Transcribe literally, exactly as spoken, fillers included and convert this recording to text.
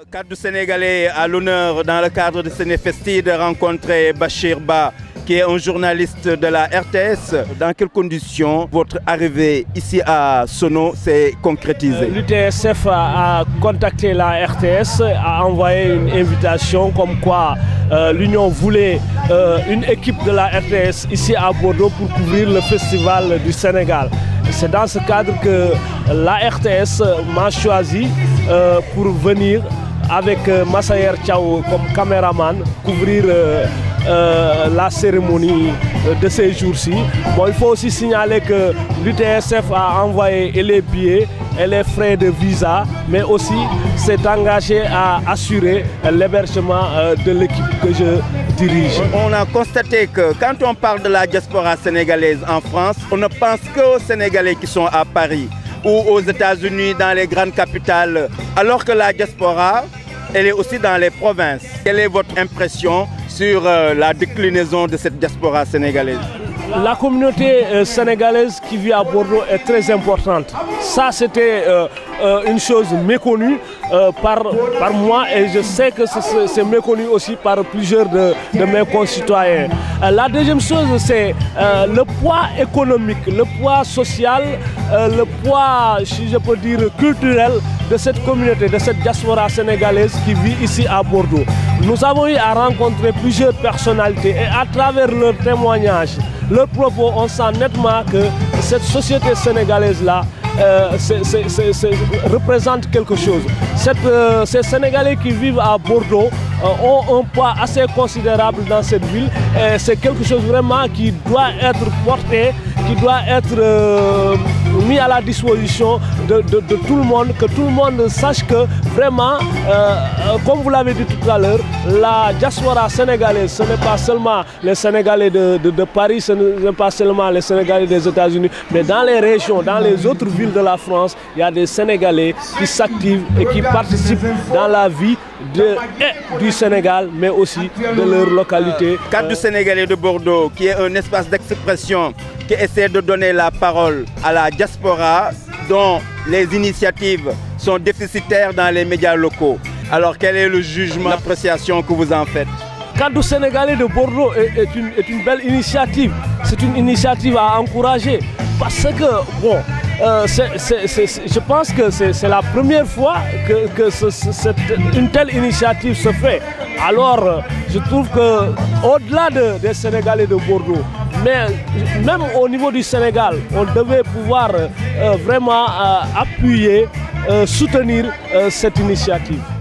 Kaddu Sénégalais a l'honneur, dans le cadre de Sénéfesti, de rencontrer Bachir Ba, qui est un journaliste de la R T S. Dans quelles conditions votre arrivée ici à Sono s'est concrétisée? L'U T S F a, a contacté la R T S, a envoyé une invitation comme quoi euh, l'Union voulait euh, une équipe de la R T S ici à Bordeaux pour couvrir le Festival du Sénégal. C'est dans ce cadre que la R T S m'a choisi euh, pour venir avec euh, Massayer Thiaw comme caméraman couvrir euh, euh, la cérémonie de ces jours-ci. Bon, il faut aussi signaler que l'U T S F a envoyé les billets et les frais de visa, mais aussi s'est engagé à assurer l'hébergement euh, de l'équipe que je dirige. On a constaté que quand on parle de la diaspora sénégalaise en France, on ne pense qu'aux Sénégalais qui sont à Paris ou aux États-Unis, dans les grandes capitales, alors que la diaspora, elle est aussi dans les provinces. Quelle est votre impression sur euh, la déclinaison de cette diaspora sénégalaise? La communauté euh, sénégalaise qui vit à Bordeaux est très importante. Ça, c'était euh, euh, une chose méconnue euh, par, par moi et je sais que c'est méconnu aussi par plusieurs de, de mes concitoyens. Euh, la deuxième chose, c'est euh, le poids économique, le poids social, euh, le poids, si je peux dire, culturel de cette communauté, de cette diaspora sénégalaise qui vit ici à Bordeaux. Nous avons eu à rencontrer plusieurs personnalités et à travers leurs témoignages, leurs propos, on sent nettement que cette société sénégalaise-là euh, représente quelque chose. Cette, euh, ces Sénégalais qui vivent à Bordeaux euh, ont un poids assez considérable dans cette ville et c'est quelque chose vraiment qui doit être porté, qui doit être euh, mis à la disposition de, de, de tout le monde, que tout le monde sache que vraiment, euh, comme vous l'avez dit tout à l'heure, la diaspora sénégalaise, ce n'est pas seulement les Sénégalais de, de, de Paris, ce n'est pas seulement les Sénégalais des États-Unis, mais dans les régions, dans les autres villes de la France, il y a des Sénégalais qui s'activent et qui participent dans la vie de, et du Sénégal, mais aussi de leur localité. Kaddu Sénégalais de Bordeaux, qui est un espace d'expression qui essaie de donner la parole à la diaspora dont les initiatives sont déficitaires dans les médias locaux. Alors quel est le jugement, l'appréciation que vous en faites? Kaddu Sénégalais de Bordeaux est, est, une, est une belle initiative. C'est une initiative à encourager parce que, bon, euh, c est, c est, c est, je pense que c'est la première fois que, que ce, cette, une telle initiative se fait. Alors, je trouve qu'au-delà de, des Sénégalais de Bordeaux, mais même au niveau du Sénégal, on devait pouvoir euh, vraiment euh, appuyer, euh, soutenir euh, cette initiative.